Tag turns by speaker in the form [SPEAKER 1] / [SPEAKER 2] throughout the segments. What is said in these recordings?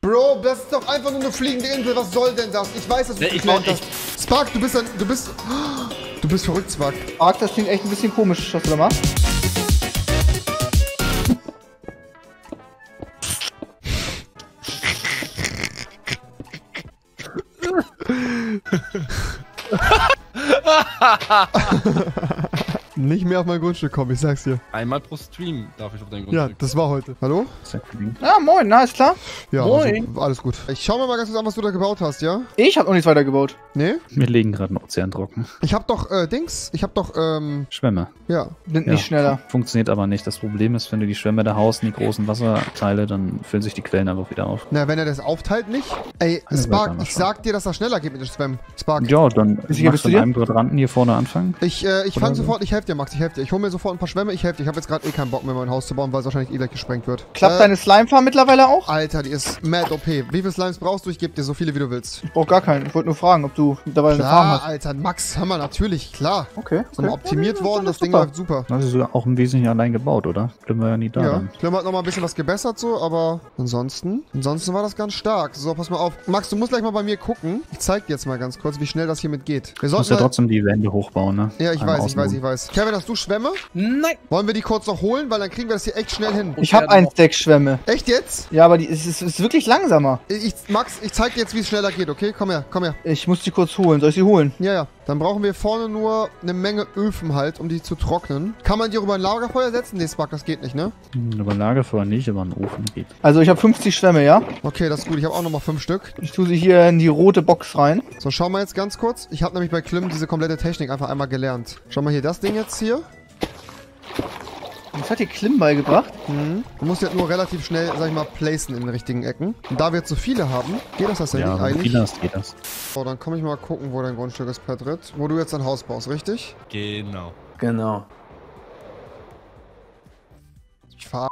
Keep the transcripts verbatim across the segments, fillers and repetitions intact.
[SPEAKER 1] Bro, das ist doch einfach nur eine fliegende Insel. Was soll denn das? Ich weiß, dass du
[SPEAKER 2] Ja, ich
[SPEAKER 1] geplant
[SPEAKER 2] war-
[SPEAKER 1] hast. Spark, du bist ein... Du bist... Du bist verrückt, Spark.
[SPEAKER 3] Spark, das klingt echt ein bisschen komisch, was du da machst.
[SPEAKER 1] Nicht mehr auf mein Grundstück kommen, ich sag's dir.
[SPEAKER 2] Einmal pro Stream darf ich auf dein
[SPEAKER 1] Ja,
[SPEAKER 2] Grundstück.
[SPEAKER 1] das war heute. Hallo?
[SPEAKER 3] Ah, moin, na, ist klar.
[SPEAKER 1] Ja,
[SPEAKER 3] Moin.
[SPEAKER 1] Also, alles gut. Ich schau mir mal ganz kurz an, was du da gebaut hast, ja?
[SPEAKER 3] Ich hab noch nichts weiter gebaut.
[SPEAKER 1] Nee?
[SPEAKER 4] Wir legen gerade einen Ozean trocken.
[SPEAKER 1] Ich hab doch, äh, Dings. Ich hab doch, ähm,
[SPEAKER 4] Schwämme.
[SPEAKER 1] ja.
[SPEAKER 3] Sind
[SPEAKER 4] Ja,
[SPEAKER 3] nicht schneller.
[SPEAKER 4] Funktioniert aber nicht. Das Problem ist, wenn du die Schwämme da haust in die großen Wasserteile, dann füllen sich die Quellen einfach wieder auf.
[SPEAKER 1] Na, wenn er das aufteilt, nicht. Ey,
[SPEAKER 4] Ja,
[SPEAKER 1] Spark,
[SPEAKER 4] wird
[SPEAKER 1] ich
[SPEAKER 4] schon.
[SPEAKER 1] sag dir, dass das schneller geht mit dem Spam. Spark.
[SPEAKER 4] Ja, dann
[SPEAKER 3] Wie sicher bist
[SPEAKER 4] magst
[SPEAKER 3] du
[SPEAKER 4] du
[SPEAKER 3] dir?
[SPEAKER 4] an einem Quadranten hier vorne anfangen.
[SPEAKER 1] Ich, äh, ich
[SPEAKER 4] Oder
[SPEAKER 1] fang
[SPEAKER 4] so.
[SPEAKER 1] sofort, ich helfe dir, Max, ich helfe dir. Ich hole mir sofort ein paar Schwämme, ich helfe dir. Ich habe jetzt gerade eh keinen Bock mehr, mein Haus zu bauen, weil es wahrscheinlich eh gleich gesprengt wird.
[SPEAKER 3] Klappt
[SPEAKER 1] Äh,
[SPEAKER 3] deine Slime-Farm mittlerweile auch?
[SPEAKER 1] Alter, die ist mad O P. Wie viele Slimes brauchst du? Ich gebe dir so viele, wie du willst.
[SPEAKER 3] Ich brauch gar keinen. Ich wollte nur fragen, ob du mittlerweile eine Farm
[SPEAKER 1] Klar,
[SPEAKER 3] hast.
[SPEAKER 1] Alter, Max, hör mal, natürlich, klar.
[SPEAKER 3] Okay.
[SPEAKER 1] Sind wir optimiert
[SPEAKER 3] Ja,
[SPEAKER 1] worden,
[SPEAKER 3] das
[SPEAKER 1] das
[SPEAKER 3] ist
[SPEAKER 1] Ding
[SPEAKER 3] super.
[SPEAKER 1] läuft super.
[SPEAKER 4] Das ist sogar auch im Wesentlichen allein gebaut, oder? Können wir ja nie da
[SPEAKER 1] Ja,
[SPEAKER 4] dann.
[SPEAKER 1] Klimmer hat noch mal ein bisschen was gebessert so, aber ansonsten, ansonsten war das ganz stark. So, pass mal auf. Max, du musst gleich mal bei mir gucken. Ich zeig dir jetzt mal ganz kurz, wie schnell das hiermit geht. Wir
[SPEAKER 4] Du musst
[SPEAKER 1] sollten
[SPEAKER 4] ja
[SPEAKER 1] halt-
[SPEAKER 4] trotzdem die Wände hochbauen, ne?
[SPEAKER 1] Ja, ich
[SPEAKER 4] Einmal
[SPEAKER 1] weiß, ich weiß,
[SPEAKER 4] außenrum.
[SPEAKER 1] ich weiß. Kevin, hast du Schwämme?
[SPEAKER 2] Nein!
[SPEAKER 1] Wollen wir die kurz noch holen? Weil dann kriegen wir das hier echt schnell hin.
[SPEAKER 3] Ich hab ein Stack Schwämme.
[SPEAKER 1] Echt jetzt?
[SPEAKER 3] Ja, aber die es ist, ist wirklich langsamer.
[SPEAKER 1] Ich, Max, ich zeig dir jetzt, wie es schneller geht, okay? Komm her, komm her.
[SPEAKER 3] Ich muss die kurz holen. Soll ich sie holen?
[SPEAKER 1] Ja, ja. Dann brauchen wir vorne nur eine Menge Öfen halt, um die zu trocknen. Kann man die über ein Lagerfeuer setzen? Nee, Spark, das geht nicht, ne?
[SPEAKER 4] Hm, Über Lagerfeuer nicht, aber ein Ofen geht.
[SPEAKER 3] Also ich habe fünfzig Schwämme, ja?
[SPEAKER 1] Okay, das ist gut. Ich habe auch nochmal fünf Stück.
[SPEAKER 3] Ich tue sie hier in die rote Box rein.
[SPEAKER 1] So, schau mal jetzt ganz kurz. Ich habe nämlich bei Klim diese komplette Technik einfach einmal gelernt. Schau mal hier, das Ding jetzt hier.
[SPEAKER 3] Das hat dir Klim beigebracht.
[SPEAKER 1] Mhm. Du musst jetzt nur relativ schnell, sag ich mal, placen in den richtigen Ecken. Und da wir jetzt so viele haben, geht das tatsächlich
[SPEAKER 4] Ja, wenn du
[SPEAKER 1] eigentlich.
[SPEAKER 4] viele hast, geht das.
[SPEAKER 1] So, dann komme ich mal gucken, wo dein Grundstück ist, Patrick. Wo du jetzt dein Haus baust, richtig?
[SPEAKER 2] Genau.
[SPEAKER 5] Genau.
[SPEAKER 1] Ich ver...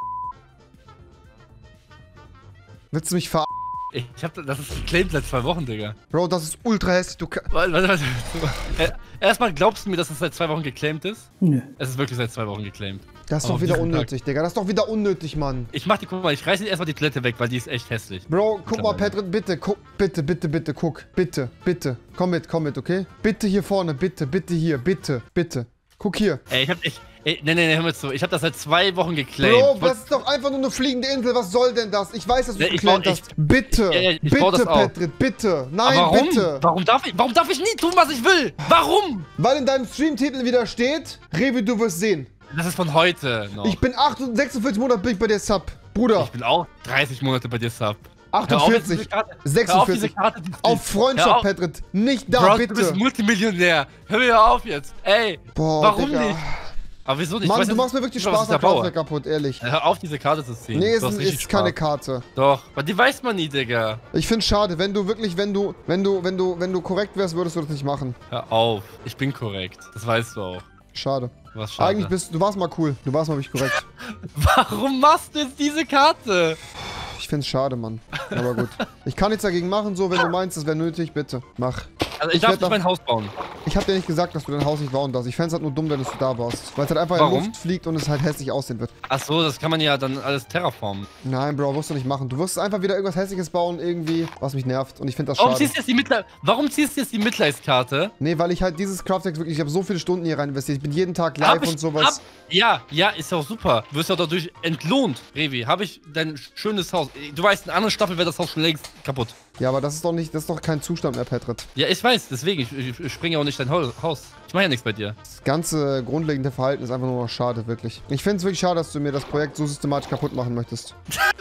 [SPEAKER 1] Willst du mich ver...
[SPEAKER 2] Ich hab, das ist geclaimed seit zwei Wochen, Digga.
[SPEAKER 1] Bro, das ist ultra hässlich. Du ka-
[SPEAKER 2] Warte, warte, warte. Äh, Erstmal glaubst du mir, dass es seit zwei Wochen geclaimed ist?
[SPEAKER 5] Nö.
[SPEAKER 2] Es ist wirklich seit zwei Wochen geclaimed.
[SPEAKER 1] Das ist
[SPEAKER 2] Aber
[SPEAKER 1] doch wieder
[SPEAKER 2] auf diesen
[SPEAKER 1] unnötig, Digga. Das ist doch wieder unnötig, Mann.
[SPEAKER 2] Ich mach die, guck mal, ich reiß erstmal die Toilette weg, weil die ist echt hässlich.
[SPEAKER 1] Bro, guck mal,
[SPEAKER 2] Mittlerweile.
[SPEAKER 1] Patrick, bitte, guck, bitte, bitte, bitte, guck. Bitte, bitte. Komm mit, komm mit, okay? Bitte hier vorne, bitte, bitte hier, bitte, bitte. Guck hier.
[SPEAKER 2] Ey, ich hab echt. Ey, nee, nee, nee, hör mir zu. Ich hab das seit zwei Wochen geclaimed.
[SPEAKER 1] Bro, das ist doch einfach nur eine fliegende Insel. Was soll denn das? Ich weiß, dass du
[SPEAKER 2] Ja,
[SPEAKER 1] es
[SPEAKER 2] ich
[SPEAKER 1] geclaimt
[SPEAKER 2] bau-
[SPEAKER 1] hast. Bitte,
[SPEAKER 2] Ja, ja, ich
[SPEAKER 1] bitte,
[SPEAKER 2] bau das auch.
[SPEAKER 1] Patrick, bitte. Nein,
[SPEAKER 2] Aber warum?
[SPEAKER 1] bitte.
[SPEAKER 2] Warum darf ich, warum darf ich nie tun, was ich will? Warum?
[SPEAKER 1] Weil in deinem Streamtitel wieder steht, Revi, du wirst sehen.
[SPEAKER 2] Das ist von heute noch.
[SPEAKER 1] Ich bin achtundvierzig, sechsundvierzig Monate bin ich bei dir Sub. Bruder,
[SPEAKER 2] Ich bin auch dreißig Monate bei dir Sub. Hör auf,
[SPEAKER 1] achtundvierzig,
[SPEAKER 2] diese Karte- Hör auf, diese
[SPEAKER 1] sechsundvierzig.
[SPEAKER 2] Karte zu ziehen.
[SPEAKER 1] Auf Freundschaft,
[SPEAKER 2] Hör auf.
[SPEAKER 1] Patrick. Nicht da,
[SPEAKER 2] Bro,
[SPEAKER 1] bitte.
[SPEAKER 2] du bist Multimillionär. Hör mir auf jetzt. Ey,
[SPEAKER 1] Boah,
[SPEAKER 2] warum
[SPEAKER 1] Digga.
[SPEAKER 2] nicht? Aber wieso nicht?
[SPEAKER 1] Mann,
[SPEAKER 2] Ich weiß
[SPEAKER 1] du
[SPEAKER 2] nicht,
[SPEAKER 1] machst mir wirklich
[SPEAKER 2] was
[SPEAKER 1] Spaß
[SPEAKER 2] ich da
[SPEAKER 1] am Kraftwerk
[SPEAKER 2] baue.
[SPEAKER 1] kaputt, ehrlich.
[SPEAKER 2] Hör auf, diese Karte zu ziehen.
[SPEAKER 1] Nee,
[SPEAKER 2] Du
[SPEAKER 1] es
[SPEAKER 2] hast
[SPEAKER 1] ist,
[SPEAKER 2] richtig
[SPEAKER 1] ist keine
[SPEAKER 2] Spaß.
[SPEAKER 1] Karte.
[SPEAKER 2] Doch, aber die weiß man nie, Digga.
[SPEAKER 1] Ich find's schade, wenn du wirklich, wenn du, wenn du, wenn du, wenn du korrekt wärst, würdest du das nicht machen.
[SPEAKER 2] Hör auf. Ich bin korrekt. Das weißt du auch.
[SPEAKER 1] Schade.
[SPEAKER 2] Was schade.
[SPEAKER 1] Eigentlich bist du, warst mal cool. Du warst mal wirklich korrekt.
[SPEAKER 2] Warum machst du jetzt diese Karte?
[SPEAKER 1] Ich find's schade, Mann. Aber gut. Ich kann nichts dagegen machen, so, wenn du meinst, es wäre nötig, bitte. Mach.
[SPEAKER 2] Also ich,
[SPEAKER 1] Ich
[SPEAKER 2] darf
[SPEAKER 1] werd
[SPEAKER 2] nicht
[SPEAKER 1] doch-
[SPEAKER 2] mein Haus bauen.
[SPEAKER 1] Ich hab dir nicht gesagt, dass du dein Haus nicht bauen darfst. Ich fänd's halt nur dumm, wenn du da warst. Weil es halt einfach in
[SPEAKER 2] Warum?
[SPEAKER 1] die Luft fliegt und es halt hässlich aussehen wird.
[SPEAKER 2] Ach so, das kann man ja dann alles terraformen.
[SPEAKER 1] Nein, Bro, wirst du nicht machen. Du wirst einfach wieder irgendwas Hässliches bauen, irgendwie, was mich nervt. Und ich find das
[SPEAKER 2] Warum
[SPEAKER 1] schade.
[SPEAKER 2] ziehst du jetzt die Mitleid Warum ziehst du jetzt die Mitleidskarte?
[SPEAKER 1] Nee, weil ich halt dieses Craftdeck wirklich, ich habe so viele Stunden hier rein investiert. Ich bin jeden Tag live
[SPEAKER 2] Hab ich-
[SPEAKER 1] und sowas.
[SPEAKER 2] Hab, ja, ja, ist ja auch super. Du wirst ja dadurch entlohnt, Revi. Habe ich dein schönes Haus. Du weißt, in einer anderen Staffel wäre das Haus schon längst kaputt.
[SPEAKER 1] Ja, aber das ist doch nicht, das ist doch kein Zustand mehr, Patrick.
[SPEAKER 2] Ja, ich weiß, deswegen. Ich, ich, ich springe auch nicht dein Hau- Haus. Ich mache ja nichts bei dir.
[SPEAKER 1] Das ganze grundlegende Verhalten ist einfach nur noch schade, wirklich. Ich finde es wirklich schade, dass du mir das Projekt so systematisch kaputt machen möchtest.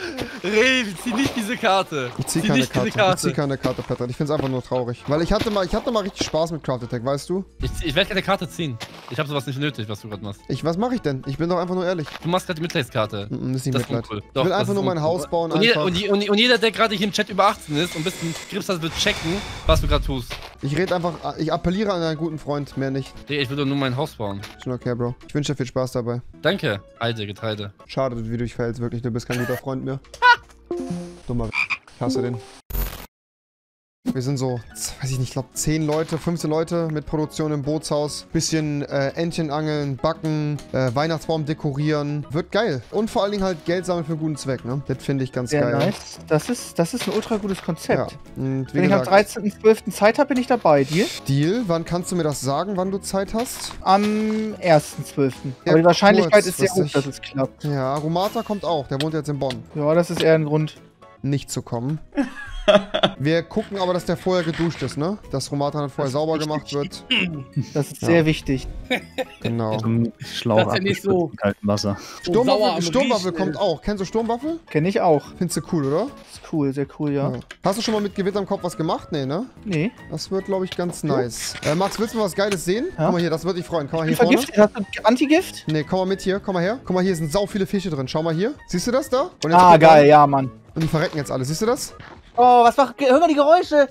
[SPEAKER 2] Revi, zieh nicht diese Karte.
[SPEAKER 1] Ich zieh
[SPEAKER 2] Zieh
[SPEAKER 1] keine
[SPEAKER 2] nicht
[SPEAKER 1] Karte.
[SPEAKER 2] diese Karte.
[SPEAKER 1] Ich zieh keine Karte, Patrick. Ich finde es einfach nur traurig. Weil ich hatte mal, ich hatte mal richtig Spaß mit Craft Attack, weißt du?
[SPEAKER 2] Ich, ich werde keine Karte ziehen. Ich habe sowas nicht nötig, was du gerade machst.
[SPEAKER 1] Ich, was mache ich denn? Ich bin doch einfach nur ehrlich.
[SPEAKER 2] Du machst gerade die Mitleidskarte.
[SPEAKER 1] Mm, mm, das ist nicht
[SPEAKER 2] Das ist
[SPEAKER 1] Mitleid.
[SPEAKER 2] uncool.
[SPEAKER 1] Ich
[SPEAKER 2] Doch,
[SPEAKER 1] will
[SPEAKER 2] das
[SPEAKER 1] einfach
[SPEAKER 2] ist
[SPEAKER 1] nur mein
[SPEAKER 2] uncool.
[SPEAKER 1] Haus bauen,
[SPEAKER 2] Und jeder,
[SPEAKER 1] einfach.
[SPEAKER 2] und, die, und, die, und jeder, der gerade hier im Chat über achtzehn ist und ein bisschen Grips hat, wird checken, was du gerade tust.
[SPEAKER 1] Ich rede einfach, ich appelliere an einen guten Freund, mehr nicht.
[SPEAKER 2] Digga, ich will doch nur mein Haus bauen.
[SPEAKER 1] Schon okay, Bro. Ich wünsche dir viel Spaß dabei.
[SPEAKER 2] Danke, alte Getreide.
[SPEAKER 1] Schade, wie du dich verhältst, wirklich. Du bist kein guter Freund mehr. Dummer. Ich hasse den. Wir sind so, weiß ich nicht, ich glaube zehn Leute, fünfzehn Leute mit Produktion im Bootshaus. Bisschen äh, Entchen angeln, backen, äh, Weihnachtsbaum dekorieren. Wird geil. Und vor allen Dingen halt Geld sammeln für einen guten Zweck, ne? Das finde ich ganz
[SPEAKER 3] Sehr
[SPEAKER 1] geil.
[SPEAKER 3] nice. Das ist, das ist ein ultra gutes Konzept.
[SPEAKER 1] Ja. Und wie
[SPEAKER 3] Wenn ich am
[SPEAKER 1] gesagt,
[SPEAKER 3] dreizehnten zwölften Zeit habe, bin ich dabei. Deal?
[SPEAKER 1] Deal, wann kannst du mir das sagen, wann du Zeit hast?
[SPEAKER 3] Am ersten zwölften
[SPEAKER 1] Ja,
[SPEAKER 3] Aber die Wahrscheinlichkeit ist sehr hoch,
[SPEAKER 1] kurzfristig.
[SPEAKER 3] dass es klappt.
[SPEAKER 1] Ja, Rumata kommt auch. Der wohnt jetzt in Bonn.
[SPEAKER 3] Ja, das ist eher ein Grund.
[SPEAKER 1] Nicht zu kommen. Wir gucken aber, dass der vorher geduscht ist, ne? Dass Rumata dann vorher sauber gemacht wird.
[SPEAKER 3] Das ist
[SPEAKER 1] Ja.
[SPEAKER 3] sehr wichtig.
[SPEAKER 1] Genau.
[SPEAKER 4] Zum Schlauch
[SPEAKER 5] Das ist ja nicht
[SPEAKER 4] abgespritzt
[SPEAKER 5] so-
[SPEAKER 4] in kaltem Wasser.
[SPEAKER 5] So sauer
[SPEAKER 1] Sturmwaffel,
[SPEAKER 5] am
[SPEAKER 1] Sturmwaffel
[SPEAKER 5] Riechen,
[SPEAKER 1] kommt
[SPEAKER 5] ey.
[SPEAKER 1] auch. Kennst du Sturmwaffel?
[SPEAKER 3] Kenne ich auch.
[SPEAKER 1] Findest du cool, oder?
[SPEAKER 3] Ist cool, sehr cool, ja.
[SPEAKER 1] Ja. Hast du schon mal mit Gewitter im Kopf was gemacht? Nee, ne?
[SPEAKER 3] Nee.
[SPEAKER 1] Das wird, glaube ich, ganz nice. Äh, Max, willst du mal was Geiles sehen?
[SPEAKER 3] Ja?
[SPEAKER 1] Komm mal hier, das wird dich freuen. Komm mal
[SPEAKER 3] Ich
[SPEAKER 1] hier
[SPEAKER 3] bin
[SPEAKER 1] vorne.
[SPEAKER 3] vergiftet. Hast du Antigift?
[SPEAKER 1] Nee, komm mal mit hier. Komm mal her. Guck mal, hier sind sau viele Fische drin. Schau mal hier. Siehst du das da? Und jetzt
[SPEAKER 3] Ah,
[SPEAKER 1] guck mal.
[SPEAKER 3] geil, ja, Mann.
[SPEAKER 1] Und die verrecken jetzt alle. Siehst du das?
[SPEAKER 3] Oh, was macht. Hör mal die Geräusche!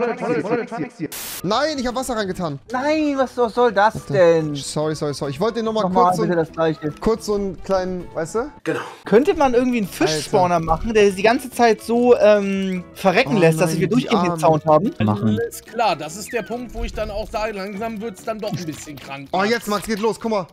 [SPEAKER 1] Nein, ich habe Wasser reingetan.
[SPEAKER 3] Nein, was soll das denn?
[SPEAKER 1] Sorry, sorry, sorry. Ich wollte dir nochmal
[SPEAKER 3] Nochmal
[SPEAKER 1] kurz, so,
[SPEAKER 3] bitte das gleiche.
[SPEAKER 1] kurz so einen kleinen, weißt du?
[SPEAKER 3] Könnte man irgendwie einen Fischspawner machen, der die ganze Zeit so ähm, verrecken
[SPEAKER 1] Oh
[SPEAKER 3] lässt, dass
[SPEAKER 1] nein,
[SPEAKER 3] wir
[SPEAKER 1] die
[SPEAKER 3] durchgehend den
[SPEAKER 1] Armen.
[SPEAKER 3] Sound haben?
[SPEAKER 4] Machen.
[SPEAKER 5] Alles klar, das ist der Punkt, wo ich dann auch sage, langsam wird es dann doch ein bisschen krank.
[SPEAKER 1] Oh, jetzt, Max, geht los. Guck mal.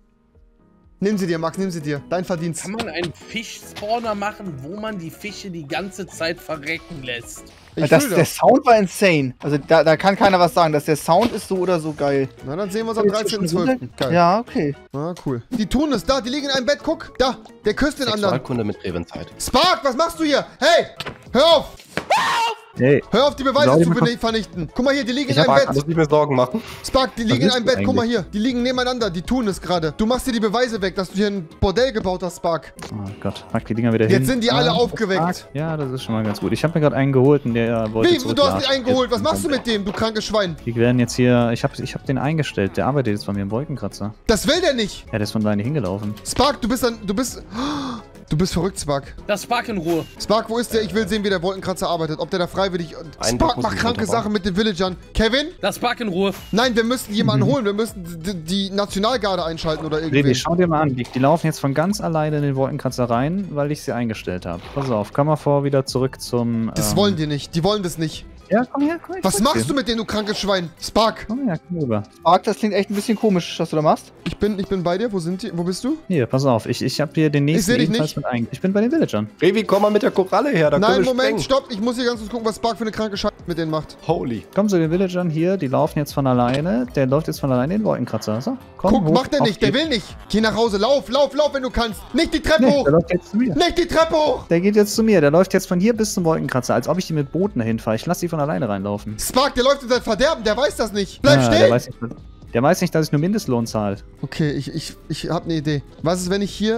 [SPEAKER 1] Nimm sie dir, Max, nimm sie dir. Dein Verdienst.
[SPEAKER 5] Kann man einen Fischspawner machen, wo man die Fische die ganze Zeit verrecken lässt?
[SPEAKER 1] Ich
[SPEAKER 3] das,
[SPEAKER 1] fühl
[SPEAKER 3] der Sound war insane. Also da, da kann keiner was sagen, dass der Sound ist so oder so geil.
[SPEAKER 1] Na, dann sehen wir uns am dreizehnten zwölften Geil.
[SPEAKER 3] Ja, okay.
[SPEAKER 1] Na, cool. Die tun es. Da, die liegen in einem Bett. Guck. Da. Der küsst den anderen.
[SPEAKER 6] Sexualkunde mit Revenzeit.
[SPEAKER 1] Spark, was machst du hier? Hey! Hör auf!
[SPEAKER 4] Hey,
[SPEAKER 1] Hör auf, die Beweise
[SPEAKER 4] Sorry,
[SPEAKER 1] zu
[SPEAKER 4] man
[SPEAKER 1] bene- vernichten. Guck mal hier, die liegen
[SPEAKER 4] Ich
[SPEAKER 1] in
[SPEAKER 4] hab
[SPEAKER 1] einem
[SPEAKER 4] Angst.
[SPEAKER 1] Bett.
[SPEAKER 6] Muss ich mir Sorgen machen?
[SPEAKER 1] Spark, die liegen in
[SPEAKER 4] willst
[SPEAKER 1] einem
[SPEAKER 4] du
[SPEAKER 1] Bett. Guck mal
[SPEAKER 4] eigentlich?
[SPEAKER 1] hier. Die liegen nebeneinander. Die tun es gerade. Du machst dir die Beweise weg, dass du hier ein Bordell gebaut hast, Spark.
[SPEAKER 4] oh Gott, pack die Dinger wieder hin.
[SPEAKER 1] Jetzt sind die alle
[SPEAKER 4] Ah,
[SPEAKER 1] aufgeweckt.
[SPEAKER 4] Ja, das ist schon mal ganz gut. Ich habe mir gerade einen geholt und der wollte
[SPEAKER 1] Wie? Du hast
[SPEAKER 4] zurückladen.
[SPEAKER 1] nicht eingeholt. Was machst du mit dem, du krankes Schwein?
[SPEAKER 4] Die werden jetzt hier, ich habe ich hab den eingestellt, der arbeitet jetzt bei mir im Wolkenkratzer.
[SPEAKER 1] Das will der nicht.
[SPEAKER 4] Ja, der ist von alleine hingelaufen.
[SPEAKER 1] Spark, du bist ein. Du bist. Du bist verrückt, Spark.
[SPEAKER 5] Das Spark in Ruhe.
[SPEAKER 1] Spark, wo ist der? Ich will sehen, wie der Wolkenkratzer arbeitet. Ob der da freiwillig.
[SPEAKER 6] Einen
[SPEAKER 1] Spark
[SPEAKER 6] Tag muss
[SPEAKER 1] macht
[SPEAKER 6] ich
[SPEAKER 1] kranke
[SPEAKER 6] runterbauen.
[SPEAKER 1] Sachen mit den Villagern. Kevin?
[SPEAKER 5] Das Spark in Ruhe.
[SPEAKER 1] Nein, wir müssen jemanden holen. Wir müssen die, die Nationalgarde einschalten oder
[SPEAKER 4] Revi,
[SPEAKER 1] irgendwie.
[SPEAKER 4] schau dir mal an, die, die laufen jetzt von ganz alleine in den Wolkenkratzer rein, weil ich sie eingestellt habe. Pass auf, komm mal vor, wieder zurück zum...
[SPEAKER 1] Das
[SPEAKER 4] ähm,
[SPEAKER 1] wollen die nicht. Die wollen das nicht.
[SPEAKER 4] Ja, komm her, komm her.
[SPEAKER 1] Was machst du mit denen, du krankes Schwein? Spark,
[SPEAKER 4] Komm her, komm rüber.
[SPEAKER 3] Spark, das klingt echt ein bisschen komisch, was du da machst.
[SPEAKER 1] ich bin, ich bin bei dir. Wo sind die? Wo bist du?
[SPEAKER 4] Hier, pass auf, ich, ich habe hier den nächsten
[SPEAKER 1] seh dich
[SPEAKER 4] ebenfalls
[SPEAKER 1] nicht.
[SPEAKER 4] mit ein. Ich bin bei den Villagern.
[SPEAKER 6] Revi, komm mal mit der Koralle her, da
[SPEAKER 1] Nein,
[SPEAKER 6] können wir
[SPEAKER 1] Moment,
[SPEAKER 6] sprengen.
[SPEAKER 1] stopp. Ich muss hier ganz kurz gucken, was Spark für eine kranke Scheiße mit denen macht.
[SPEAKER 6] Holy.
[SPEAKER 4] Komm zu den Villagern hier, die laufen jetzt von alleine. Der läuft jetzt von alleine in den Wolkenkratzer. So, komm,
[SPEAKER 1] Guck,
[SPEAKER 4] hoch,
[SPEAKER 1] macht er
[SPEAKER 4] auf
[SPEAKER 1] nicht. Der
[SPEAKER 4] geht's.
[SPEAKER 1] will nicht. Geh nach Hause. Lauf, lauf, lauf, wenn du kannst. Nicht die Treppe
[SPEAKER 4] Nee,
[SPEAKER 1] hoch.
[SPEAKER 4] der läuft jetzt zu mir.
[SPEAKER 1] Nicht die Treppe hoch.
[SPEAKER 4] Der geht jetzt zu mir. Der läuft jetzt von hier bis zum Wolkenkratzer, als ob ich die mit Booten dahin fahre. Ich lasse die von alleine reinlaufen.
[SPEAKER 1] Spark, der läuft in sein Verderben. Der weiß das nicht. Bleib
[SPEAKER 4] Ja,
[SPEAKER 1] still.
[SPEAKER 4] Der weiß, nicht, der weiß nicht, dass ich nur Mindestlohn zahle.
[SPEAKER 1] Okay, ich, ich, ich hab eine Idee. Was ist, wenn ich hier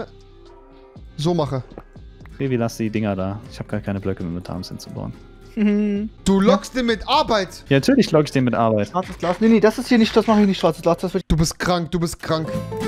[SPEAKER 1] so mache?
[SPEAKER 4] Revi, lass die Dinger da. Ich habe gar keine Blöcke mit Metams hinzubauen.
[SPEAKER 1] Du lockst den mit Arbeit.
[SPEAKER 4] Ja, natürlich logge ich den mit Arbeit.
[SPEAKER 3] Schwarzes Glas. Nee, nee, das ist hier nicht, das mache ich nicht schwarzes Glas. Das wird
[SPEAKER 1] Du bist krank, du bist krank.